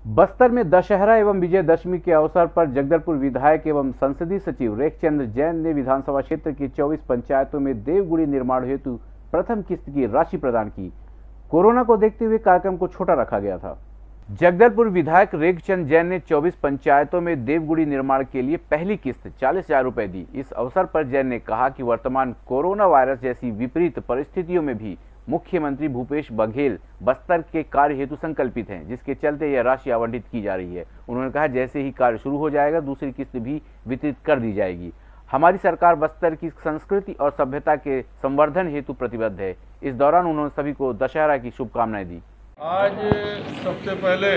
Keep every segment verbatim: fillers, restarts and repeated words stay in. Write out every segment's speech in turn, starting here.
बस्तर में दशहरा एवं विजयदशमी के अवसर पर जगदलपुर विधायक एवं संसदीय सचिव रेखचंद्र जैन ने विधानसभा क्षेत्र की चौबीस पंचायतों में देवगुड़ी निर्माण हेतु प्रथम किस्त की राशि प्रदान की। कोरोना को देखते हुए कार्यक्रम को छोटा रखा गया था। जगदलपुर विधायक रेखचंद्र जैन ने चौबीस पंचायतों में देवगुड़ी निर्माण के लिए पहली किस्त चालीस हजार रुपए दी। इस अवसर पर जैन ने कहा कि वर्तमान कोरोना वायरस जैसी विपरीत परिस्थितियों में भी मुख्यमंत्री भूपेश बघेल बस्तर के कार्य हेतु संकल्पित हैं, जिसके चलते यह राशि आवंटित की जा रही है। उन्होंने कहा, जैसे ही कार्य शुरू हो जाएगा दूसरी किस्त भी वितरित कर दी जाएगी। हमारी सरकार बस्तर की संस्कृति और सभ्यता के संवर्धन हेतु प्रतिबद्ध है। इस दौरान उन्होंने सभी को दशहरा की शुभकामनाएं दी। आज सबसे पहले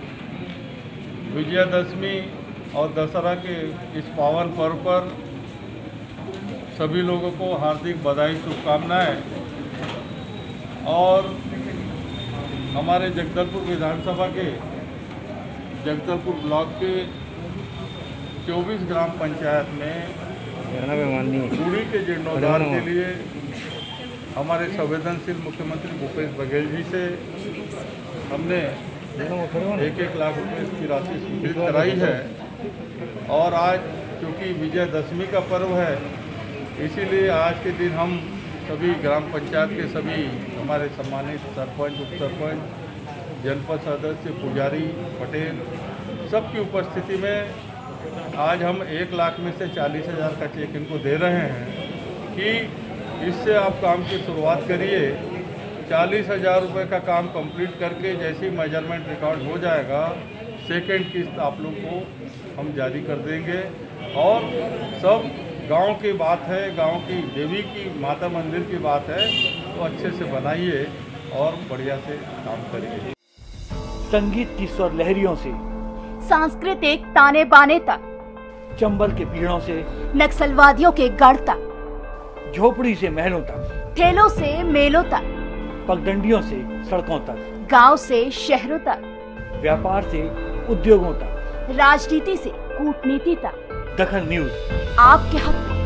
विजयदशमी और दशहरा के इस पावन पर्व पर सभी लोगों को हार्दिक बधाई शुभकामनाएं। और हमारे जगदलपुर विधानसभा के जगदलपुर ब्लॉक के चौबीस ग्राम पंचायत में पूरी के जीर्णोद्धार के लिए हमारे संवेदनशील मुख्यमंत्री भूपेश बघेल जी से हमने एक एक लाख रुपए की राशि स्वीकृत कराई है। और आज चूँकि विजयदशमी का पर्व है, इसीलिए आज के दिन हम सभी ग्राम पंचायत के सभी हमारे सम्मानित सरपंच, उप सरपंच, जनपद सदस्य, पुजारी, पटेल सबकी उपस्थिति में आज हम एक लाख में से चालीस हज़ार का चेक इनको दे रहे हैं कि इससे आप काम की शुरुआत करिए। चालीस हज़ार रुपये का काम कंप्लीट करके जैसे ही मेजरमेंट रिकॉर्ड हो जाएगा, सेकेंड किस्त आप लोग को हम जारी कर देंगे। और सब गांव की बात है, गांव की देवी की माता मंदिर की बात है, तो अच्छे से बनाइए और बढ़िया से काम करिए। संगीत की स्वर लहरियों से सांस्कृतिक ताने बाने तक, चंबल के पीड़ों से नक्सलवादियों के गढ़ तक, झोपड़ी से महलों तक, ठेलों से मेलों तक, पगडंडियों से सड़कों तक, गांव से शहरों तक, व्यापार से उद्योगों तक, राजनीति से कूटनीति तक, दखल न्यूज आपके हक में।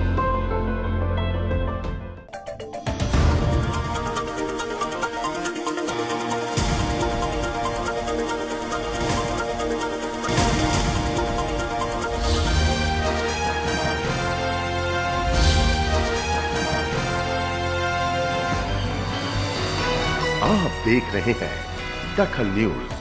आप देख रहे हैं दखल न्यूज।